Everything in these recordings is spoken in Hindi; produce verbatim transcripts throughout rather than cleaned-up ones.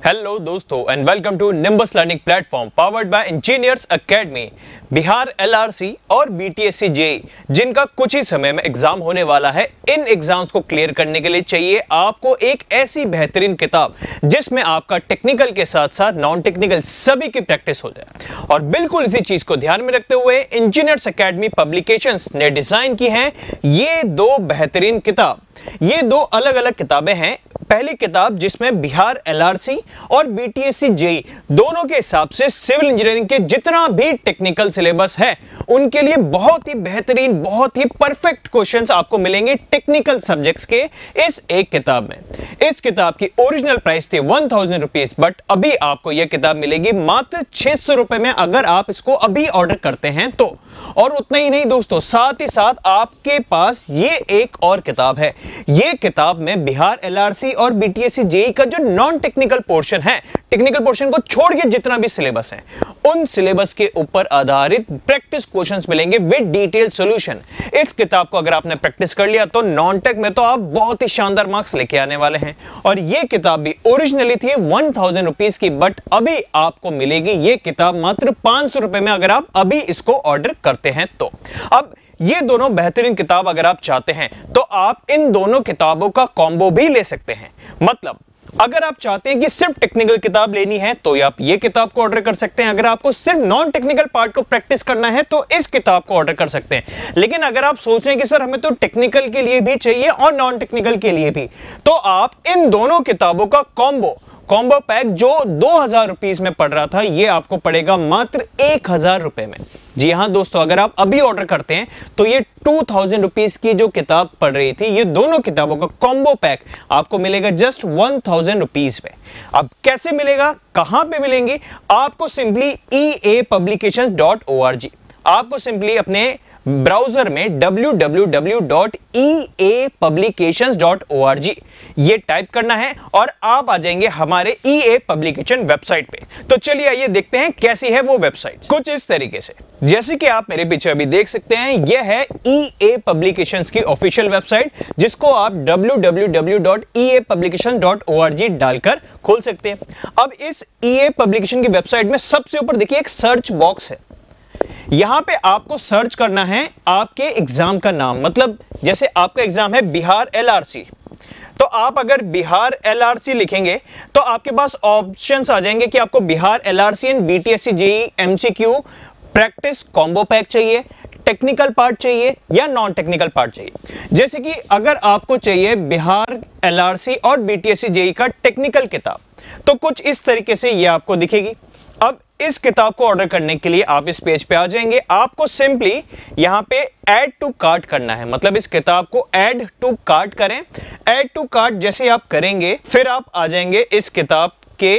हेलो दोस्तों and welcome to Nimbus learning platform powered by engineers academy. Bihar LRC और बीटीएससी जेईई जिनका कुछ ही समय में एग्जाम होने वाला है, इन एग्जाम्स को क्लियर करने के लिए चाहिए आपको एक ऐसी बेहतरीन किताब जिसमें आपका टेक्निकल के साथ साथ नॉन टेक्निकल सभी की प्रैक्टिस हो जाए। और बिल्कुल इसी चीज को ध्यान में रखते हुए इंजीनियर्स एकेडमी पब्लिकेशंस ने डिजाइन की हैं ये दो बेहतरीन किताब। ये दो अलग अलग किताबें हैं। पहली किताब जिसमें बिहार एलआरसी और बीटीएससी जेईई दोनों के हिसाब से सिविल इंजीनियरिंग के जितना भी टेक्निकल सिलेबस है उनके लिए बहुत ही बेहतरीन, बहुत ही परफेक्ट क्वेश्चंस आपको मिलेंगे टेक्निकल सब्जेक्ट्स के इस एक किताब में। इस किताब की ओरिजिनल प्राइस थी वन थाउजेंड रुपीज, बट अभी आपको यह किताब मिलेगी मात्र छह सौ रुपए में अगर आप इसको अभी ऑर्डर करते हैं तो। और उतना ही नहीं दोस्तों, साथ ही साथ आपके पास ये एक और किताब है। ये किताब में बिहार एलआरसी और बीटीएससी जेईई का जो नॉन टेक्निकल पोर्शन है, टेक्निकल पोर्शन को छोड़ के जितना भी सिलेबस है उन सिलेबस के ऊपर आधारित प्रैक्टिस क्वेश्चंस मिलेंगे विद डिटेल सॉल्यूशन। इस किताब को अगर आपने प्रैक्टिस कर लिया तो नॉन टेक में तो आप बहुत ही शानदार मार्क्स लेके आने वाले हैं। और ये किताब भी ओरिजिनली थी वन थाउजेंड रुपीज की, बट अभी आपको मिलेगी ये किताब मात्र पांच सौ रुपए में अगर आप अभी इसको ऑर्डर करते हैं तो। अब ये दोनों बेहतरीन किताब अगर आप चाहते हैं तो आप इन दोनों किताबों का कॉम्बो भी ले सकते हैं। मतलब अगर आप चाहते हैं कि सिर्फ टेक्निकल किताब लेनी है तो आप ये किताब को ऑर्डर कर सकते हैं। अगर आपको सिर्फ नॉन टेक्निकल पार्ट को प्रैक्टिस करना है तो इस किताब को ऑर्डर कर सकते हैं। लेकिन अगर आप सोच रहे हैं कि सर हमें तो टेक्निकल के लिए भी चाहिए और नॉन टेक्निकल के लिए भी, तो आप इन दोनों किताबों का कॉम्बो कॉम्बो पैक जो दो हजार रुपीस में पड़ रहा था ये आपको पड़ेगा मात्र एक हजार रुपए में। जी हां दोस्तों, अगर आप अभी ऑर्डर करते हैं तो ये टू थाउजेंड रुपीस की जो किताब पड़ रही थी ये दोनों किताबों का कॉम्बो पैक आपको मिलेगा जस्ट वन थाउजेंड रुपीस में। अब कैसे मिलेगा, कहां पे मिलेंगी? आपको simply E A publications dot O R G आपको सिंपली अपने ब्राउजर में W W W dot E A publications dot O R G ये टाइप करना है और आप आ जाएंगे हमारे ई ए पब्लिकेशन वेबसाइट पे। तो चलिए आइए देखते हैं कैसी है वो वेबसाइट। कुछ इस तरीके से, जैसे कि आप मेरे पीछे अभी देख सकते हैं, यह है ई ए पब्लिकेशंस की ऑफिशियल वेबसाइट जिसको आप W W W dot E A publications dot O R G डालकर खोल सकते हैं। अब इस ई ए पब्लिकेशन की वेबसाइट में सबसे ऊपर देखिए एक सर्च बॉक्स है। यहां पे आपको सर्च करना है आपके एग्जाम का नाम। मतलब जैसे आपका एग्जाम है बिहार एलआरसी, तो आप अगर बिहार एलआरसी लिखेंगे तो आपके पास ऑप्शंस आ जाएंगे कि आपको Bihar LRC and BTSC JE MCQ practice combo pack चाहिए, टेक्निकल पार्ट चाहिए या नॉन टेक्निकल पार्ट चाहिए। जैसे कि अगर आपको चाहिए बिहार एलआरसी और बीटीएससी जेईई का टेक्निकल किताब तो कुछ इस तरीके से ये आपको दिखेगी। अब इस किताब को ऑर्डर करने के लिए आप इस पेज पे आ जाएंगे। आपको सिंपली यहां पे ऐड टू कार्ट करना है। मतलब इस किताब को ऐड टू कार्ट करें। ऐड टू कार्ट जैसे आप करेंगे फिर आप आ जाएंगे इस किताब के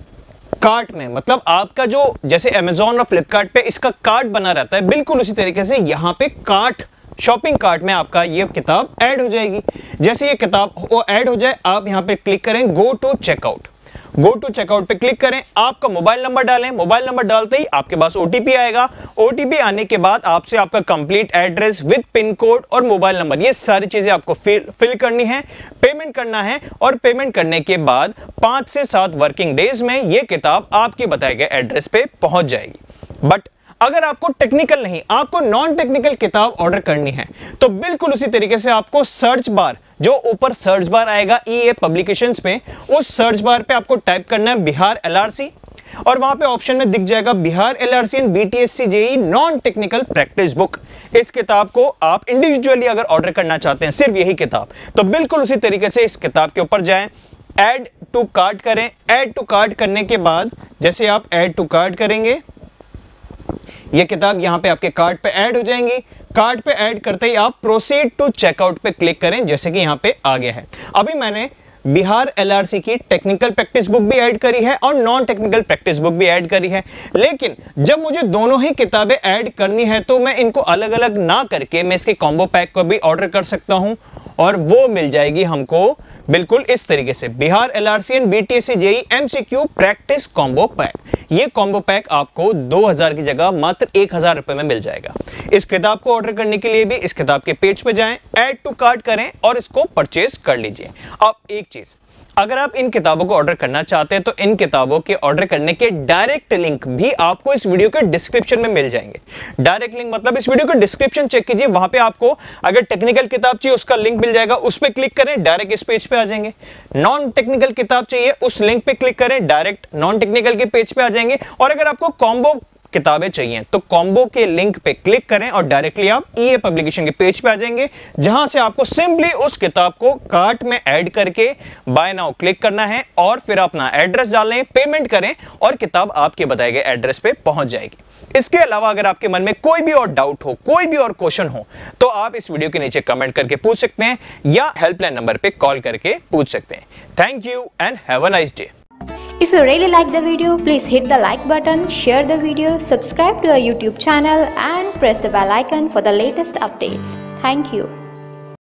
कार्ट में। मतलब आपका जो जैसे अमेजॉन और फ्लिपकार्ट पे इसका कार्ट बना रहता है, बिल्कुल उसी तरीके से यहां पे कार्ट, शॉपिंग कार्ट में आपका ये किताब ऐड हो जाएगी। जैसे ये किताब वो ऐड हो जाए आप यहां पे क्लिक करें go to checkout. Go to checkout पे क्लिक करें, आपका मोबाइल नंबर डालें। मोबाइल नंबर डालते ही आपके पास ओटीपी आएगा। ओटीपी आने के बाद आपसे आपका complete address with pin code और मोबाइल नंबर ये सारी चीजें आपको फिल फिल करनी है, पेमेंट करना है। और पेमेंट करने के बाद पांच से सात वर्किंग डेज में ये किताब आपके बताए गए एड्रेस पे पहुंच जाएगी। बट अगर आपको टेक्निकल नहीं, आपको नॉन टेक्निकल किताब ऑर्डर करनी है तो बिल्कुल उसी तरीके से आपको सर्च बार, जो ऊपर सर्च बार आएगा ई ए पब्लिकेशंस पे, उस सर्च बार पे आपको टाइप करना है बिहार एलआरसी और वहां पे ऑप्शन में दिख जाएगा Bihar LRC and BTSC JE non technical practice book. इस किताब को आप इंडिविजुअली अगर ऑर्डर करना चाहते हैं, सिर्फ यही किताब, तो बिल्कुल उसी तरीके से इस किताब के ऊपर जाएं, ऐड टू कार्ट करें। ऐड टू कार्ट करने के बाद जैसे आप ऐड टू कार्ट करेंगे ये किताब यहां पे आपके कार्ट पे ऐड हो जाएंगी। कार्ट पे ऐड करते ही आप प्रोसीड टू चेकआउट पे क्लिक करें, जैसे कि यहां पे आ गया है। अभी मैंने बिहार एलआरसी की टेक्निकल प्रैक्टिस बुक भी ऐड करी है और नॉन टेक्निकल प्रैक्टिस बुक भी ऐड करी है। लेकिन जब मुझे दोनों ही किताबें ऐड करनी है तो मैं इनको अलग अलग ना करके मैं इसके कॉम्बो पैक को भी ऑर्डर कर सकता हूं और वो मिल जाएगी हमको बिल्कुल इस तरीके से, Bihar LRC and BTSC JE MCQ practice combo pack. ये कॉम्बो पैक आपको दो हजार की जगह मात्र एक हजार रुपए में मिल जाएगा। इस किताब को ऑर्डर करने के लिए भी इस किताब के पेज पे जाएं, ऐड टू कार्ट करें और इसको परचेज कर लीजिए। अब एक चीज, अगर आप इन किताबों को ऑर्डर करना चाहते हैं तो इन किताबों के ऑर्डर करने के डायरेक्ट लिंक भी आपको इस वीडियो के डिस्क्रिप्शन में मिल जाएंगे। डायरेक्ट लिंक मतलब इस वीडियो का डिस्क्रिप्शन चेक कीजिए, वहां पे आपको अगर टेक्निकल किताब चाहिए उसका लिंक मिल जाएगा, उस पर क्लिक करें डायरेक्ट इस पेज पे आ जाएंगे। नॉन टेक्निकल किताब चाहिए उस लिंक पे क्लिक करें डायरेक्ट नॉन टेक्निकल के पेज पे आ जाएंगे। और अगर आपको कॉम्बो किताबें चाहिए तो कॉम्बो के लिंक पे क्लिक करें और डायरेक्टली आप ईए पब्लिकेशन के पेज पे आ जाएंगे, जहां से आपको सिंपली उस किताब को कार्ट में ऐड करके बाय नाउ क्लिक करना है और फिर अपना एड्रेस डालें, पेमेंट करें और किताब आपके बताए गए एड्रेस पे पहुंच जाएगी। इसके अलावा अगर आपके मन में कोई भी और डाउट हो, कोई भी और क्वेश्चन हो तो आप इस वीडियो के नीचे कमेंट करके पूछ सकते हैं या हेल्पलाइन नंबर पे कॉल करके पूछ सकते हैं। Thank you and have a nice day. If you really like the video, please hit the like button, share the video, subscribe to our YouTube channel and press the bell icon for the latest updates. Thank you.